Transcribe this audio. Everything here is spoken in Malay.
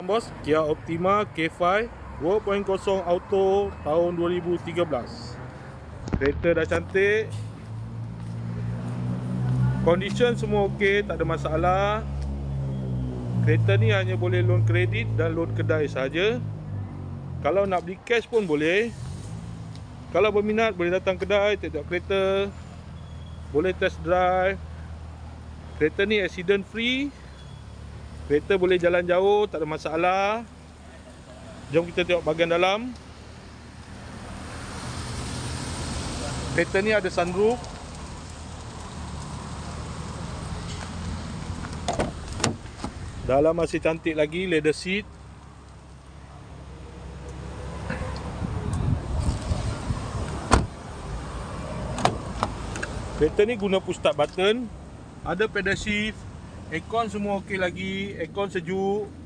Bos, Kia Optima K5 2.0 auto tahun 2013. Kereta dah cantik. Condition semua okey, tak ada masalah. Kereta ni hanya boleh loan kredit dan loan kedai saja. Kalau nak beli cash pun boleh. Kalau berminat boleh datang kedai, tengok kereta, boleh test drive. Kereta ni accident free. Kereta boleh jalan jauh, tak ada masalah. Jom kita tengok bahagian dalam. Kereta ni ada sunroof. Dalam masih cantik lagi, leather seat. Kereta ni guna push start button. Ada pedal shift. Aircon semua okey lagi, aircon sejuk.